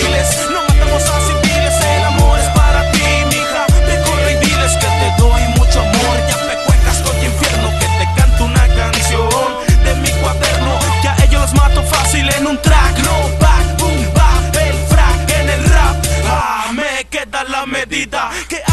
civiles, no matamos a civiles, el amor es para ti, mija. Ve, corre y diles que te doy mucho amor. Ya pecuecas con tu infierno, que te canto una canción de mi cuaderno, que a ellos los mato fácil en un track. No back, boom, back, el frac en el rap. Ah, me queda la medida que